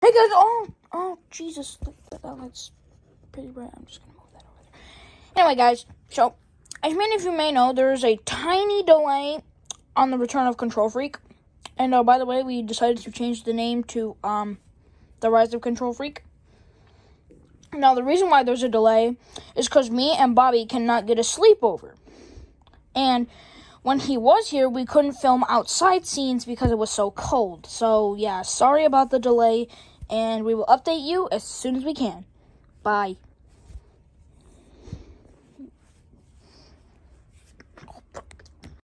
Hey guys, oh, Jesus, that light's pretty bright. I'm just gonna move that over there. Anyway, guys, so as many of you may know, there is a tiny delay on the return of Control Freak. And by the way, we decided to change the name to The Rise of Control Freak. Now, the reason why there's a delay is because me and Bobby cannot get a sleepover. And when he was here, we couldn't film outside scenes because it was so cold. So, yeah, sorry about the delay, and we will update you as soon as we can. Bye.